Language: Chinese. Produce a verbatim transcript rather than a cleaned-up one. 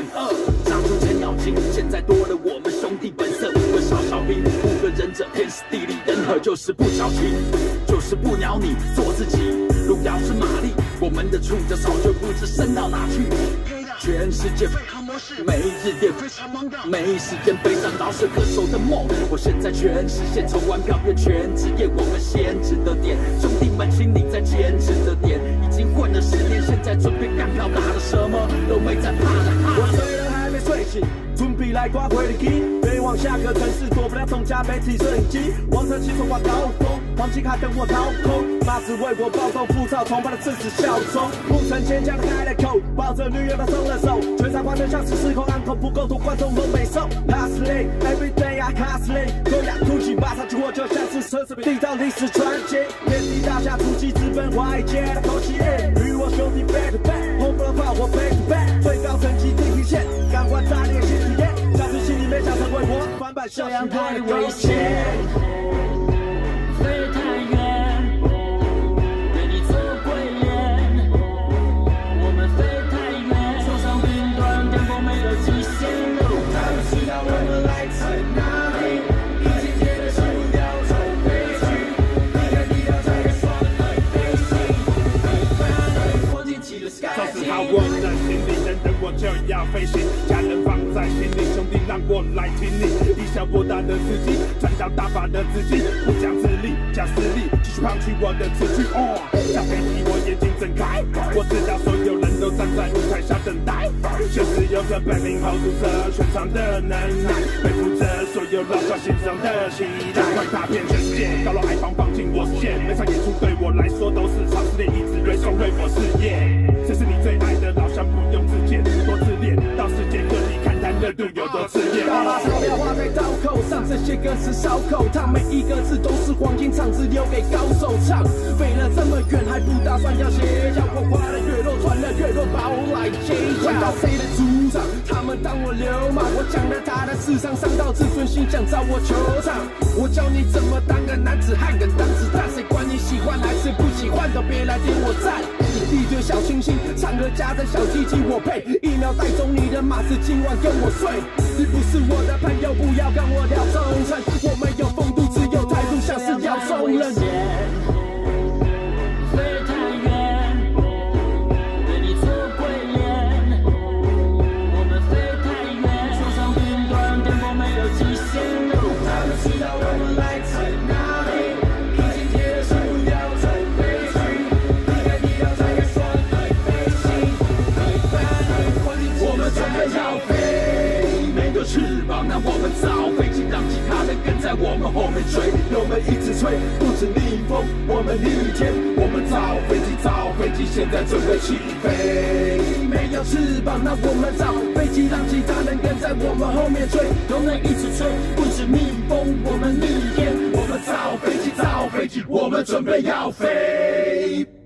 很饿，杀出程咬金，现在多了我们兄弟本色。问少小兵，五个忍者，天时地利人和，就是不矫情，就是不鸟你，做自己。路遥知马力，我们的触角早就不知伸到哪去。全世界没日夜，没时间悲伤饶舌歌手的梦。我现在全实现，抽完票变全职业，我们先值得点。兄弟们，请你再坚持着点。已经混了十年，现在准备干票大的，什么都没在怕的。 我睡了还没睡醒，准备来刮回的 key。飞往下个城市，躲不了众家媒体摄影机。王者骑从挂高峰，黄金卡等我掏空。马子为我暴动浮躁，崇拜的正是效忠。不曾坚强的开了口，抱着女友他松了手。全场欢乐像是失控，暗口不够多，观众都没受。Hustling every day I hustling， 高雅酷气马上去我就像是奢侈品，缔造历史传奇。遍地大侠出击，直奔华尔街的口气。与我兄弟 back to back， 轰不了炮火 back to back， 最高层级地平线，感官炸裂新体验。小子心里没想成为我，翻版这样太危险。 飞太远，对你做鬼脸。我们飞太远，冲上云端，巅峰没有极限。他们知道我们来自哪里，已经贴的是不要走回去。你看你要这个双腿飞行，我捡起了 sky。 收拾好我的行李，等等我就要飞行。家人放在心里，兄弟让我来听你。以小博大的司机，赚到大把的资金，不讲自立，讲实力，继续胖取我的词句。哦，像飞机，我眼睛睁开，我知道所有人都站在舞台下等待。就是有着本领 hold 住这全场的能耐，背负着所有老少心中的期待，快踏遍全世界，高楼矮房放进我视线。每场演出对我来说都是长时间，一直锐送锐我事业。这是你最爱的老乡，不用自荐，多自恋，到世界各地看看热度有多炽烈。 大把钞票花在刀口上，这些歌词烧口烫，每一个字都是黄金，唱只留给高手唱。飞了这么远，还不打算要歇脚，我花的越多，赚的越多，把我来接管到谁的主场？他们当我流氓，我讲了他的市场，伤到自尊心，想找我球场。我教你怎么当个男子汉，跟当子弹，谁管你喜欢还是不喜欢，都别来点我赞。一堆小清新，唱歌夹着小鸡鸡，我配一秒带走你的马子，今晚跟我睡。你不是我的朋友，不要跟我聊忠诚，我没有风度，只有态度，像是要送人。 飞太远，对你做鬼脸。我们飞太远，冲上云端，巅峰没有极限。他们知道我们来自哪里，已经贴的是不要走回去。你看你要这个双腿飞行， 我们准备要飞，没有翅膀，那我们造飞机，让其他人跟在我们后面追。油门一直吹，不止逆风，我们逆天。我们造飞机，造飞机，现在准备起飞。 没有翅膀，那我们造飞机，让其他人跟在我们后面追。 油门一直吹，不止逆风，我们逆天。 我们造飞机，造飞机，我们准备要飞。